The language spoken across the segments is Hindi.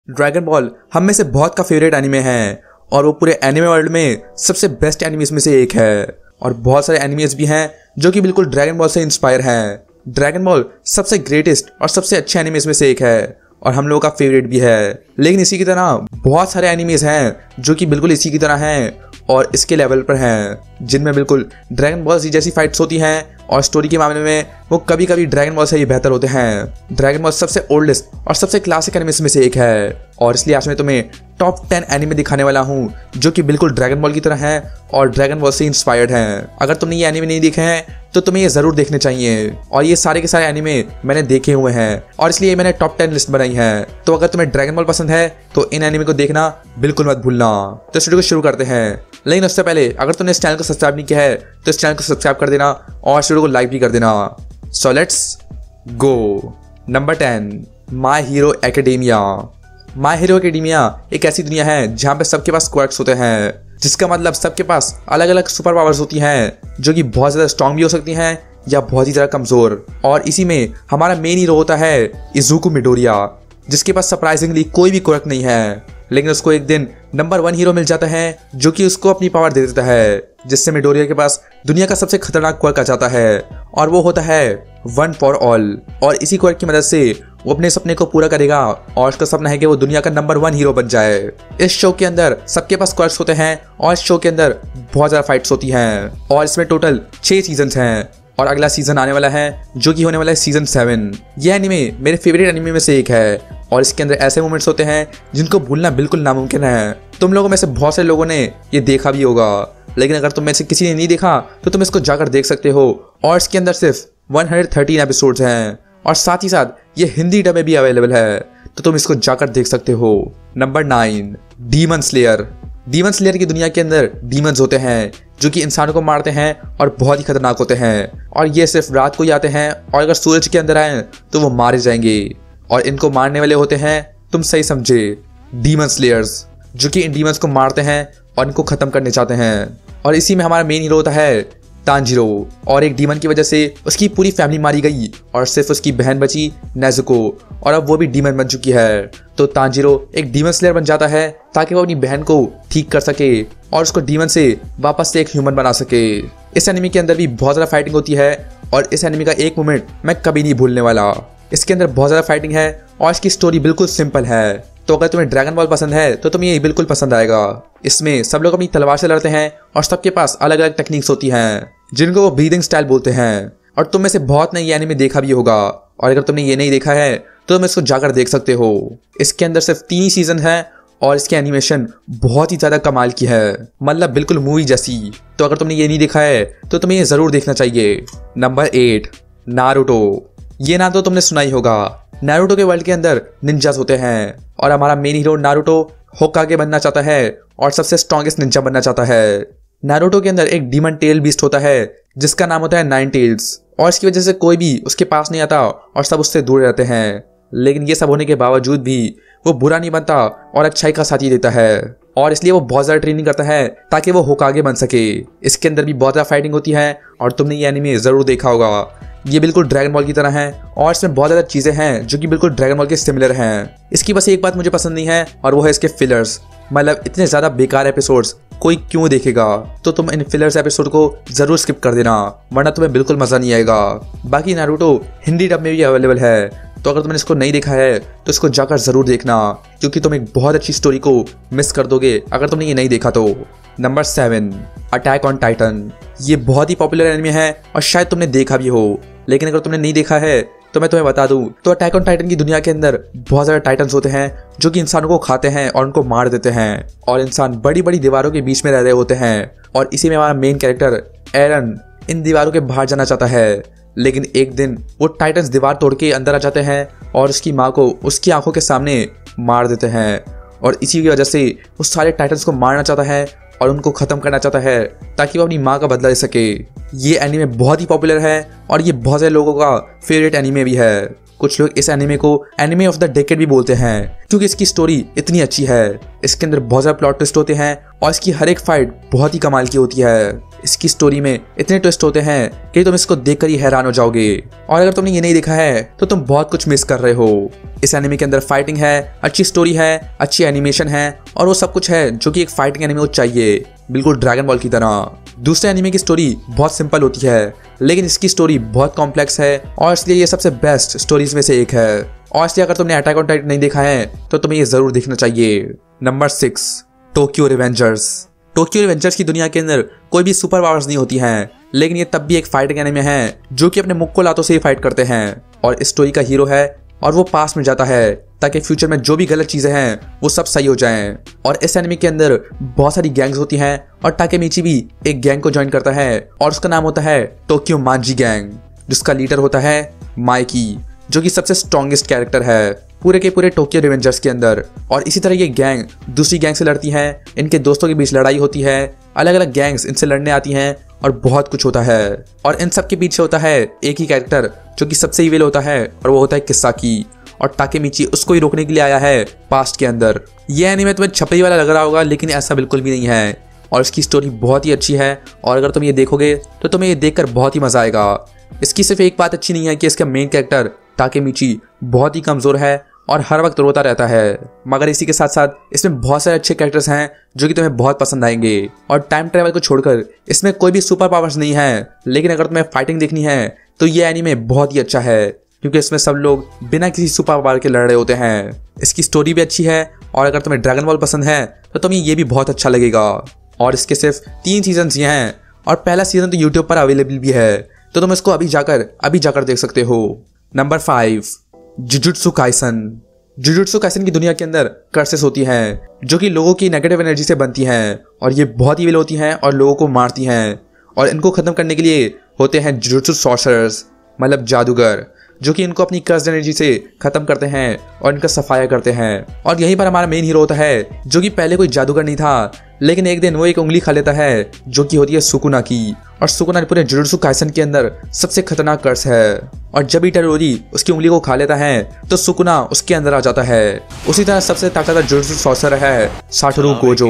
ड्रैगन बॉल हम में से बहुत का फेवरेट एनिमे है और वो पूरे एनिमे वर्ल्ड में सबसे बेस्ट एनिमेस में से एक है। और बहुत सारे एनिमेस भी हैं जो कि बिल्कुल ड्रैगन बॉल से इंस्पायर हैं। ड्रैगन बॉल सबसे ग्रेटेस्ट और सबसे अच्छे एनिमेस में से एक है और हम लोगों का फेवरेट भी है। लेकिन इसी की तरह बहुत सारे एनिमेस हैं जो कि बिल्कुल इसी की तरह हैं और इसके लेवल पर हैं, जिनमें बिल्कुल ड्रैगन बॉल जैसी फाइट्स होती हैं और स्टोरी के मामले में वो कभी कभी ड्रैगन बॉल से ही बेहतर होते हैं। ड्रैगन बॉल सबसे ओल्डेस्ट और सबसे क्लासिक एनिमेस में से एक है और इसलिए आज मैं तुम्हें टॉप 10 एनिमे दिखाने वाला हूँ जो कि बिल्कुल ड्रैगन बॉल की तरह हैं और ड्रैगन बॉल से इंस्पायर्ड हैं। अगर तुमने ये एनिमे नहीं देखे हैं तो तुम्हें ये जरूर देखने चाहिए और ये सारे के सारे एनिमे मैंने देखे हुए हैं और इसलिए मैंने टॉप 10 लिस्ट बनाई है। तो अगर तुम्हें ड्रैगन बॉल पसंद है तो इन एनिमे को देखना बिल्कुल मत भूलना। तो इस वीडियो को शुरू करते हैं, लेकिन उससे पहले अगर तुमने इस चैनल को सब्सक्राइब नहीं किया है तो इस चैनल को सब्सक्राइब कर देना और इस वीडियो को लाइक भी कर देना। So let's go. Number 10, my hero academia. My hero academia एक ऐसी दुनिया है जहाँ पे सबके पास क्वर्क्स होते हैं, जिसका मतलब सबके पास अलग अलग सुपर पावर्स होती हैं जो कि बहुत ज़्यादा स्ट्रॉन्ग भी हो सकती हैं या बहुत ही ज़्यादा कमज़ोर। और इसी में हमारा मेन हीरो होता है इज़ुको मिडोरिया, जिसके पास सरप्राइजिंगली कोई भी क्वर्क नहीं है। लेकिन उसको एक दिन नंबर 1 हीरो मिल जाता है जो कि उसको अपनी पावर दे देता है, जिससे मिडोरिया के पास दुनिया का सबसे खतरनाक क्वर्क आ जाता है और वो होता है वन फॉर ऑल। और इसी क्वर्क की मदद से वो अपने सपने को पूरा करेगा और उसका सपना है कि वो दुनिया का नंबर 1 हीरो बन जाए। इस शो के अंदर सबके पास क्वर्क्स होते हैं और इस शो के अंदर बहुत ज़्यादा फाइट्स होती हैं और इसमें टोटल 6 सीजन्स हैं और अगला सीजन आने वाला है जो कि होने वाला है सीजन 7। यह एनिमे मेरे फेवरेट एनिमे में से एक है और इसके अंदर ऐसे मोमेंट्स होते हैं जिनको भूलना बिल्कुल नामुमकिन है। तुम लोगों में से बहुत से लोगों ने ये देखा भी होगा, लेकिन अगर तुम में से किसी ने नहीं देखा तो तुम इसको जाकर देख सकते हो। और इसके अंदर सिर्फ 113 एपिसोड्स हैं और साथ ही साथ ये हिंदी डब में भी अवेलेबल है, तो तुम इसको जाकर देख सकते हो। Number 9, demon slayer. Demon slayer की दुनिया के अंदर डीमंस होते हैं जो कि इंसानों को मारते हैं और बहुत ही खतरनाक होते हैं और ये सिर्फ रात को ही आते हैं और अगर सूरज के अंदर आए तो वो मारे जाएंगे। और इनको मारने वाले होते हैं, तुम सही समझे, डीमन स्लेयर्स, जो कि इन डीमंस को मारते हैं और इनको खत्म करने चाहते हैं। और इसी में हमारा मेन हीरो होता है तांजीरो और एक डीमन की वजह से उसकी पूरी फैमिली मारी गई और सिर्फ उसकी बहन बची नेजुको और अब वो भी डीमन बन चुकी है। तो तांजीरो एक डीमन स्लेयर बन जाता है ताकि वो अपनी बहन को ठीक कर सके और उसको डीमन से वापस से एक ह्यूमन बना सके। इस एनिमे के अंदर भी बहुत ज़्यादा फाइटिंग होती है और इस एनिमे का एक मोमेंट मैं कभी नहीं भूलने वाला। इसके अंदर बहुत ज़्यादा फाइटिंग है और इसकी स्टोरी बिल्कुल सिंपल है। तो अगर तुम्हें ड्रैगन बॉल पसंद है तो तुम्हें ये बिल्कुल पसंद आएगा। इसमें सब लोग अपनी तलवार से लड़ते हैं और सबके पास अलग अलग टेक्निक्स होती हैं जिनको वो ब्रीदिंग स्टाइल बोलते हैं। और तुम में से बहुत ने ये एनिमे देखा भी होगा और अगर तुमने ये नहीं देखा है तो तुम इसको जाकर देख सकते हो। इसके अंदर सिर्फ 3 ही सीजन है और इसकी एनिमेशन बहुत ही ज़्यादा कमाल की है, मतलब बिल्कुल मूवी जैसी। तो अगर तुमने ये नहीं देखा है तो तुम्हें ये ज़रूर देखना चाहिए। Number 8, Naruto. ये नाम तो तुमने सुना ही होगा। नारुतो के वर्ल्ड के अंदर निंजास होते हैं और हमारा मेन हीरो नारुतो होकागे बनना चाहता है और सबसे स्ट्रॉन्गेस्ट निंजा बनना चाहता है। नारुतो के अंदर एक डीमन टेल बीस्ट होता है जिसका नाम होता है 9 टेल्स और इसकी वजह से कोई भी उसके पास नहीं आता और सब उससे दूर रहते हैं। लेकिन ये सब होने के बावजूद भी वो बुरा नहीं बनता और अच्छाई का साथी देता है और इसलिए वो बहुत ज़्यादा ट्रेनिंग करता है ताकि वो होकागे बन सके। इसके अंदर भी बहुत ज़्यादा फाइटिंग होती है और तुमने ये एनिमे ज़रूर देखा होगा। ये बिल्कुल ड्रैगन बॉल की तरह है और इसमें बहुत ज़्यादा चीज़ें हैं जो कि बिल्कुल ड्रैगन बॉल के सिमिलर हैं। इसकी बस एक बात मुझे पसंद नहीं है और वो है इसके फिलर्स। मतलब इतने ज़्यादा बेकार एपिसोड्स कोई क्यों देखेगा, तो तुम इन फिलर्स एपिसोड को ज़रूर स्किप कर देना वरना तुम्हें बिल्कुल मज़ा नहीं आएगा। बाकी नारुतो हिंदी डब में भी अवेलेबल है, तो अगर तुमने इसको नहीं देखा है तो इसको जाकर ज़रूर देखना क्योंकि तुम एक बहुत अच्छी स्टोरी को मिस कर दोगे अगर तुमने ये नहीं देखा तो। Number 7, attack on Titan. ये बहुत ही पॉपुलर एनिमे है और शायद तुमने देखा भी हो, लेकिन अगर तुमने नहीं देखा है तो मैं तुम्हें बता दूं तो अटैक ऑन टाइटन की दुनिया के अंदर बहुत ज़्यादा टाइटन्स होते हैं जो कि इंसानों को खाते हैं और उनको मार देते हैं और इंसान बड़ी बड़ी दीवारों के बीच में रह रहे होते हैं। और इसी में हमारा मेन कैरेक्टर एरन इन दीवारों के बाहर जाना चाहता है, लेकिन एक दिन वो टाइटन्स दीवार तोड़ के अंदर आ जाते हैं और उसकी माँ को उसकी आंखों के सामने मार देते हैं और इसी की वजह से वो सारे टाइटन्स को मारना चाहता है और उनको ख़त्म करना चाहता है ताकि वो अपनी माँ का बदला ले सके। ये एनिमे बहुत ही पॉपुलर है और ये बहुत सारे लोगों का फेवरेट एनिमे भी है। कुछ लोग इस एनिमे को एनिमे ऑफ द डेकेड भी बोलते हैं क्योंकि इसकी स्टोरी इतनी अच्छी है। इसके अंदर बहुत ज़्यादा प्लॉट ट्विस्ट होते हैं और इसकी हर एक फाइट बहुत ही कमाल की होती है। इसकी स्टोरी में इतने ट्विस्ट होते हैं कि तुम इसको देखकर ही हैरान हो जाओगे, और अगर तुमने ये नहीं देखा है तो तुम बहुत कुछ मिस कर रहे हो। इस एनिमे के अंदर फाइटिंग है, अच्छी स्टोरी है, अच्छी एनिमेशन है, और वो सब कुछ है जो कि एक फाइटिंग एनिमे को चाहिए, बिल्कुल ड्रैगन बॉल की तरह। दूसरे एनिमे की स्टोरी बहुत सिंपल होती है, लेकिन इसकी स्टोरी बहुत कॉम्प्लेक्स है, और इसलिए ये सबसे बेस्ट स्टोरीज में से एक है। और इसलिए अगर तुमने अटैक ऑन टाइटन नहीं देखा है तो तुम्हें ये जरूर देखना चाहिए। Number 6, Tokyo revengers. Tokyo revengers की दुनिया के अंदर कोई भी सुपर पावर्स नहीं होती हैं, लेकिन ये तब भी एक फाइटिंग एनिमे है जो कि अपने मुक्को लातों से ही फाइट करते हैं। और इस स्टोरी का हीरो है और वो पास में जाता है ताकि फ्यूचर में जो भी गलत चीजें हैं वो सब सही हो जाएं। और इस एनिमे के अंदर बहुत सारी गैंग्स होती हैं, और टाकेमिची भी एक गैंग को ज्वाइन करता है, और उसका नाम होता है टोक्यो मांजी गैंग, जिसका लीडर होता है माइकी, जो कि सबसे स्ट्रॉन्गेस्ट कैरेक्टर है पूरे के पूरे टोक्यो रिवेंजर्स के अंदर। और इसी तरह ये गैंग दूसरी गैंग से लड़ती है, इनके दोस्तों के बीच लड़ाई होती है, अलग अलग गैंग्स इनसे लड़ने आती हैं, और बहुत कुछ होता है। और इन सब के पीछे होता है एक ही कैरेक्टर जो कि सबसे इविल होता है, और वो होता है किसाकी। और टाकेमिची उसको ही रोकने के लिए आया है पास्ट के अंदर। ये एनीमे तुम्हें छपरी वाला लग रहा होगा, लेकिन ऐसा बिल्कुल भी नहीं है, और इसकी स्टोरी बहुत ही अच्छी है, और अगर तुम ये देखोगे तो तुम्हें ये देखकर बहुत ही मजा आएगा। इसकी सिर्फ एक बात अच्छी नहीं है कि इसका मेन कैरेक्टर टाकेमिची बहुत ही कमजोर है और हर वक्त रोता रहता है, मगर इसी के साथ साथ इसमें बहुत सारे अच्छे कैरेक्टर्स हैं जो कि तुम्हें बहुत पसंद आएंगे। और टाइम ट्रैवल को छोड़कर इसमें कोई भी सुपर पावर्स नहीं है, लेकिन अगर तुम्हें फाइटिंग देखनी है तो ये एनीमे बहुत ही अच्छा है, क्योंकि इसमें सब लोग बिना किसी सुपर पावर के लड़ रहे होते हैं। इसकी स्टोरी भी अच्छी है, और अगर तुम्हें ड्रैगन बॉल पसंद है तो तुम्हें ये भी बहुत अच्छा लगेगा। और इसके सिर्फ 3 सीजन्स ही हैं, और पहला सीजन तो यूट्यूब पर अवेलेबल भी है, तो तुम इसको अभी जाकर देख सकते हो। Number 5, Jujutsu Kaisen. Jujutsu Kaisen की दुनिया के अंदर कर्सेस होती हैं जो कि लोगों की नेगेटिव एनर्जी से बनती हैं, और ये बहुत इविल होती हैं और लोगों को मारती हैं। और इनको खत्म करने के लिए होते हैं जुजुत्सु सॉर्सरर्स, मतलब जादूगर, जो कि इनको अपनी कर्स्ड एनर्जी से खत्म करते हैं और इनका सफाया करते हैं। और यहीं पर हमारा मेन हीरो होता है जो कि पहले कोई जादूगर नहीं था, लेकिन एक दिन वो एक उंगली खा लेता है जो कि होती है सुकुना की। और सुकुना पूरे जुजुत्सु काइसन के अंदर सबसे खतरनाक कर्स है, और जब इटाडोरी उसकी उंगली को खा लेता है तो सुकुना उसके अंदर आ जाता है। उसी तरह सबसे ताकतवर जुजुत्सु सॉर्सरर है साटोरू गोजो।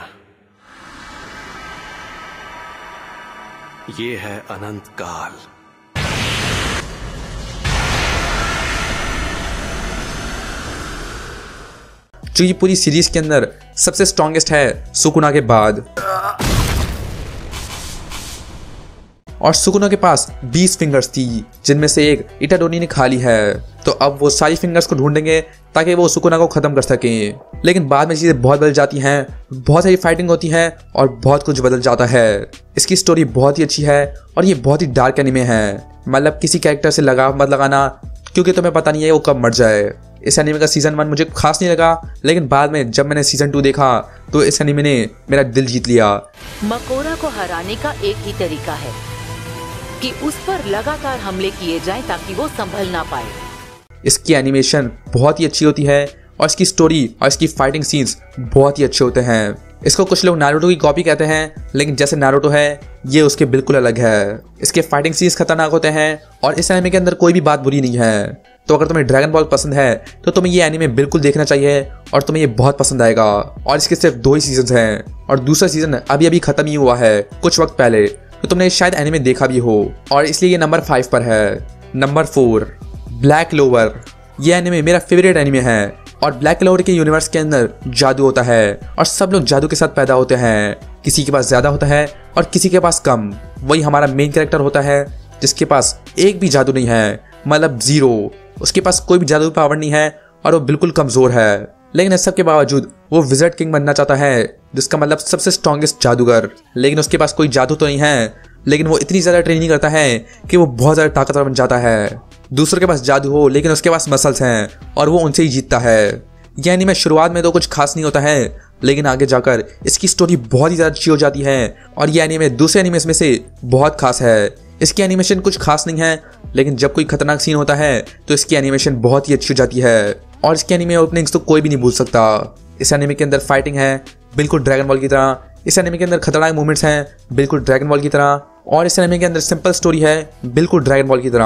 ये है अनंत काल। जो ये पूरी सीरीज के अंदर सबसे स्ट्रॉन्गेस्ट है सुकुना के बाद। और सुकुना के पास 20 फिंगर्स थी, जिनमें से एक इटाडोरी ने खा ली है। तो अब वो सारी फिंगर्स को ढूंढेंगे ताकि वो सुकुना को खत्म कर सकें। लेकिन बाद में चीजें बहुत बदल जाती हैं, बहुत सारी फाइटिंग होती है और बहुत कुछ बदल जाता है। इसकी स्टोरी बहुत ही अच्छी है, और ये बहुत ही डार्क एनीमे है, मतलब किसी कैरेक्टर से लगाव मत लगाना, क्योंकि तुम्हें पता नहीं है वो कब मर जाए। इस एनीमे का सीजन 1 मुझे खास नहीं लगा, लेकिन बाद में जब मैंने सीजन 2 देखा तो इस एनीमे ने मेरा दिल जीत लिया। मकोरा को हराने का एक ही तरीका है कि उस पर लगातार हमले किए जाएं ताकि वो संभल ना पाए। इसकी एनिमेशन बहुत ही अच्छी होती है, और इसकी स्टोरी और इसकी फाइटिंग सीन्स बहुत ही अच्छे होते हैं। इसको कुछ लोग नारुतो की कॉपी कहते हैं, लेकिन जैसे नारुतो है ये उसके बिल्कुल अलग है। इसके फाइटिंग सीन्स खतरनाक होते हैं, और इस एनीमे के अंदर कोई भी बात बुरी नहीं है। तो अगर तुम्हें ड्रैगन बॉल पसंद है तो तुम्हें ये एनीमे बिल्कुल देखना चाहिए, और तुम्हें ये बहुत पसंद आएगा। और इसके सिर्फ 2 ही सीजन हैं, और दूसरा सीजन अभी खत्म ही हुआ है कुछ वक्त पहले, तो तुमने शायद एनीमे देखा भी हो, और इसलिए ये नंबर 5 पर है। Number 4, black clover. ये एनीमे मेरा फेवरेट एनीमे है, और ब्लैक क्लोवर के यूनिवर्स के अंदर जादू होता है, और सब लोग जादू के साथ पैदा होते हैं। किसी के पास ज्यादा होता है और किसी के पास कम। वही हमारा मेन कैरेक्टर होता है जिसके पास एक भी जादू नहीं है, मतलब 0। उसके पास कोई भी जादू पावर नहीं है, और वो बिल्कुल कमजोर है। लेकिन इस सब के बावजूद वो विज़र्ड किंग बनना चाहता है, जिसका मतलब सबसे स्ट्रॉन्गेस्ट जादूगर। लेकिन उसके पास कोई जादू तो नहीं है, लेकिन वो इतनी ज़्यादा ट्रेनिंग करता है कि वो बहुत ज़्यादा ताकतवर बन जाता है। दूसरों के पास जादू हो लेकिन उसके पास मसल्स हैं, और वो उनसे ही जीतता है। यह एनीमे शुरुआत में तो कुछ खास नहीं होता है, लेकिन आगे जाकर इसकी स्टोरी बहुत ही ज़्यादा अच्छी हो जाती है, और यह एनीमे दूसरे एनीमेस में से बहुत खास है। इसकी एनिमेशन कुछ खास नहीं है, लेकिन जब कोई खतरनाक सीन होता है तो इसकी एनिमेशन बहुत ही अच्छी हो जाती है, और इसके एनीमे ओपनिंग्स तो कोई भी नहीं भूल सकता। इस एनीमे के अंदर फाइटिंग है बिल्कुल ड्रैगन बॉल की तरह, इस एनीमे के अंदर खतरनाक मूवमेंट्स हैं बिल्कुल ड्रैगन बॉल की तरह, और इस एनीमे के अंदर सिंपल स्टोरी है बिल्कुल ड्रैगन बॉल की तरह।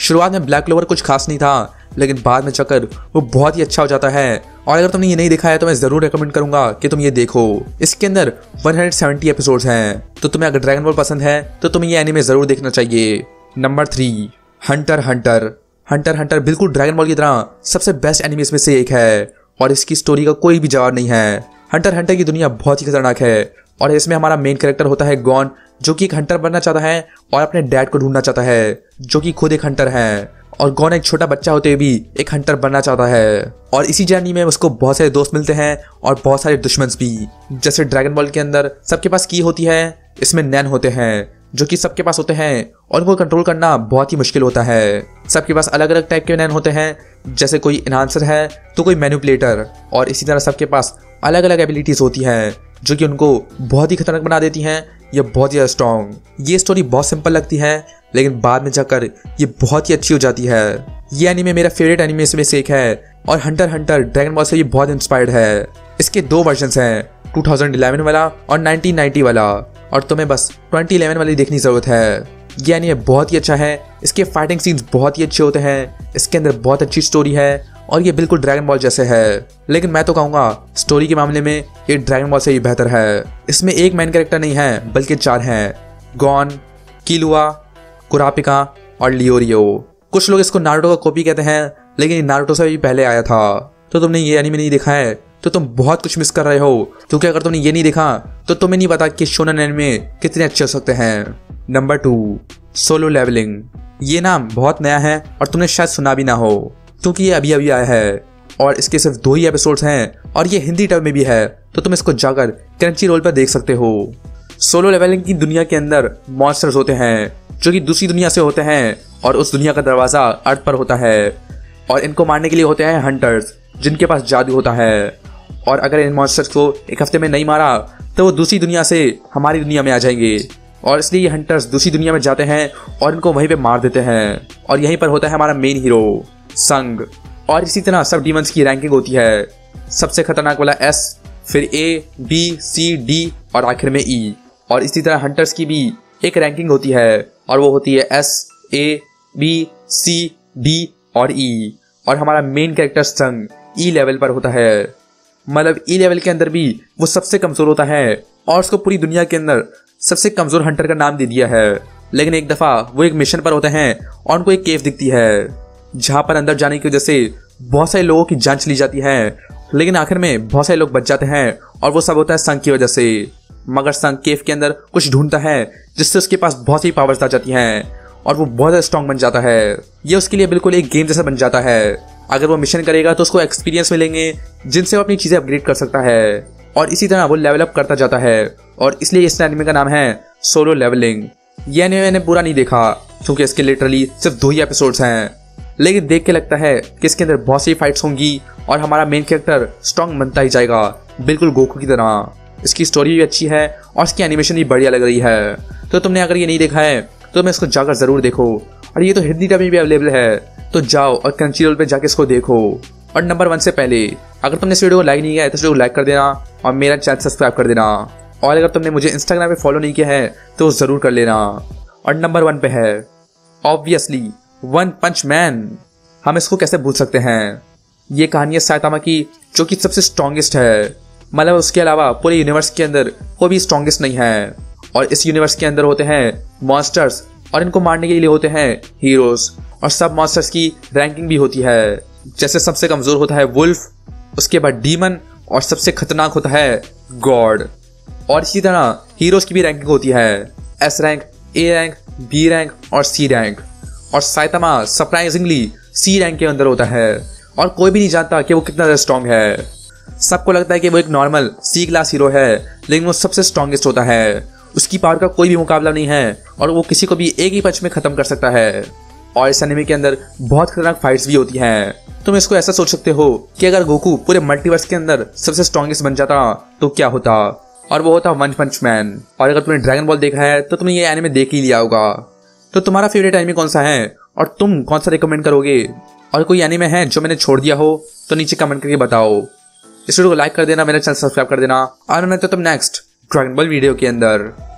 शुरुआत में ब्लैक क्लोवर कुछ खास नहीं था, लेकिन बाद में चक्कर वो बहुत ही अच्छा हो जाता है। और अगर तुमने ये नहीं देखा है तो मैं ज़रूर रेकमेंड करूंगा कि तुम ये देखो। इसके अंदर 170 एपिसोड्स हैं, तो तुम्हें अगर ड्रैगन बॉल पसंद है तो तुम्हें ये एनीमे ज़रूर देखना चाहिए। Number 3, hunter hunter. Hunter hunter बिल्कुल ड्रैगन बॉल की तरह सबसे बेस्ट एनीमेस में से एक है और इसकी स्टोरी का कोई भी जवाब नहीं है। हंटर हंटर की दुनिया बहुत ही खतरनाक है और इसमें हमारा मेन कैरेक्टर होता है गॉन, जो कि एक हंटर बनना चाहता है और अपने डैड को ढूंढना चाहता है, जो कि खुद एक हंटर है। और गॉन एक छोटा बच्चा होते हुए भी एक हंटर बनना चाहता है। और इसी जर्नी में उसको बहुत सारे दोस्त मिलते हैं और बहुत सारे दुश्मन भी। जैसे ड्रैगन बॉल के अंदर सबके पास की होती है, इसमें नैन होते हैं जो कि सबके पास होते हैं और उनको कंट्रोल करना बहुत ही मुश्किल होता है। सबके पास अलग अलग टाइप के नैन होते हैं, जैसे कोई एनहांसर है तो कोई मैनिपुलेटर। और इसी तरह सबके पास अलग अलग एबिलिटीज होती हैं जो कि उनको बहुत ही खतरनाक बना देती हैं या बहुत ही स्ट्रॉन्ग। ये स्टोरी बहुत सिंपल लगती है, लेकिन बाद में जाकर ये बहुत ही अच्छी हो जाती है। ये एनीमे मेरा फेवरेट एनीमे में से एक है और हंटर हंटर ड्रैगन बॉल से ये बहुत इंस्पायर्ड है। इसके 2 वर्जन्स हैं, 2011 वाला और 1990 वाला, और तुम्हें बस 2011 वाली देखने की जरूरत है। ये एनीमे बहुत ही अच्छा है, इसके फाइटिंग सीन्स बहुत ही अच्छे होते हैं, इसके अंदर बहुत अच्छी स्टोरी है और ये बिल्कुल ड्रैगन बॉल जैसे है। लेकिन मैं तो कहूँगा स्टोरी के मामले में ये ड्रैगन बॉल से ही बेहतर है। इसमें एक मेन कैरेक्टर नहीं है बल्कि 4 हैं, गॉन, किलुआ, कुरापिका और लियोरियो। कुछ लोग इसको नारुतो का कॉपी कहते हैं, लेकिन ये नारुतो से भी पहले आया था। तो तुमने ये एनीमे नहीं देखा है तो तुम बहुत कुछ मिस कर रहे हो, क्योंकि अगर तुमने ये नहीं देखा तो तुम्हें नहीं पता कि शोनेन एनीमे कितने अच्छे हो सकते हैं। Number 2, solo levelling. ये नाम बहुत नया है और तुमने शायद सुना भी ना हो, क्योंकि ये अभी अभी आया है और इसके सिर्फ 2 ही एपिसोड्स हैं और ये हिंदी टर्म में भी है, तो तुम इसको जाकर क्रंची रोल पर देख सकते हो। सोलो लेवलिंग की दुनिया के अंदर मॉन्स्टर्स होते हैं जो कि दूसरी दुनिया से होते हैं और उस दुनिया का दरवाजा अर्थ पर होता है और इनको मारने के लिए होते हैं हंटर्स, जिनके पास जादू होता है। और अगर इन मॉन्स्टर्स को एक हफ्ते में नहीं मारा तो वो दूसरी दुनिया से हमारी दुनिया में आ जाएंगे, और इसलिए ये हंटर्स दूसरी दुनिया में जाते हैं और इनको वहीं पे मार देते हैं। और यहीं पर होता है हमारा मेन हीरो संग। और इसी तरह सब डीमंस की रैंकिंग होती है, सबसे खतरनाक वाला S, फिर A, B, C, D और आखिर में E। और इसी तरह हंटर्स की भी एक रैंकिंग होती है और वो होती है S, A, B, C, D और E। और हमारा main character Sung E level पर होता है, मतलब E लेवल के अंदर भी वो सबसे कमजोर होता है और उसको पूरी दुनिया के अंदर सबसे कमजोर हंटर का नाम दे दिया है। लेकिन एक दफा वो एक मिशन पर होते हैं और उनको एक केव दिखती है जहां पर अंदर जाने की वजह से बहुत सारे लोगों की जान चली जाती है, लेकिन आखिर में बहुत सारे लोग बच जाते हैं और वो सब होता है संग की वजह से। मगर संग केव के अंदर कुछ ढूंढता है जिससे उसके पास बहुत सी पावर्स आ जाती हैं और वो बहुत स्ट्रॉन्ग बन जाता है। ये उसके लिए बिल्कुल एक गेम जैसा बन जाता है। अगर वो मिशन करेगा तो उसको एक्सपीरियंस मिलेंगे जिनसे वो अपनी चीजें अपग्रेड कर सकता है और इसी तरह वो लेवल अप करता जाता है। और इसलिए इस एनीमे का नाम है सोलो लेवलिंग। ये एनीमे मैंने पूरा नहीं देखा क्योंकि इसके लिटरली सिर्फ 2 ही एपिसोड्स हैं, लेकिन देख के लगता है कि इसके अंदर बहुत सी फाइट्स होंगी और हमारा मेन कैरेक्टर स्ट्रॉन्ग बनता ही जाएगा, बिल्कुल गोकू की तरह। इसकी स्टोरी भी अच्छी है और इसकी एनिमेशन भी बढ़िया लग रही है। तो तुमने अगर ये नहीं देखा है तो मैं इसको जाकर जरूर देखो, और ये तो हिंदी डब में भी अवेलेबल है, तो जाओ और क्रंची रोल पे जाके इसको देखो। और नंबर 1 से पहले अगर तुमने इस वीडियो को लाइक नहीं किया है तो इस वीडियो को लाइक कर देना और मेरा चैनल सब्सक्राइब कर देना। और अगर तुमने मुझे इंस्टाग्राम पे फॉलो नहीं किया है तो ज़रूर कर लेना। और नंबर 1 पे है ऑब्वियसली वन पंच मैन। हम इसको कैसे भूल सकते हैं। ये कहानी है साइतामा की, जो कि सबसे स्ट्रॉन्गेस्ट है, मतलब उसके अलावा पूरे यूनिवर्स के अंदर कोई भी स्ट्रॉन्गेस्ट नहीं है। और इस यूनिवर्स के अंदर होते हैं मॉन्स्टर्स और इनको मारने के लिए होते हैं हीरोज। और सब मॉन्स्टर्स की रैंकिंग भी होती है, जैसे सबसे कमजोर होता है वुल्फ, उसके बाद डीमन और सबसे खतरनाक होता है गॉड। और इसी तरह हीरोज की भी रैंकिंग होती है, S rank, A rank, B rank और C रैंक। और साइतामा सरप्राइजिंगली C रैंक के अंदर होता है और कोई भी नहीं जानता कि वो कितना ज़्यादा स्ट्रॉन्ग है। सबको लगता है कि वो एक नॉर्मल C क्लास हीरो है, लेकिन वो सबसे स्ट्रॉन्गेस्ट होता है। उसकी पावर का कोई भी मुकाबला नहीं है और वो किसी को भी एक ही पंच में ख़त्म कर सकता है। और इस एनीमे के अंदर बहुत खतरनाक फाइट्स भी होती हैं। तुम इसको ऐसा सोच सकते हो कि अगर गोकू पूरे मल्टीवर्स के अंदर सबसे स्ट्रॉन्गेस्ट बन जाता तो क्या होता, और वो होता वन पंच मैन। और अगर तुमने ड्रैगन बॉल देखा है तो तुमने ये एनीमे देख ही लिया होगा। तो तुम्हारा फेवरेट एनीमे कौन सा है और तुम कौन सा रिकमेंड करोगे? और कोई एनीमे है जो मैंने छोड़ दिया हो तो नीचे कमेंट करके बताओ। इस वीडियो को लाइक कर देना, मेरा चैनल सब्सक्राइब कर देना, और मैं तो तुम नेक्स्ट ड्रैगन बॉल वीडियो के अंदर।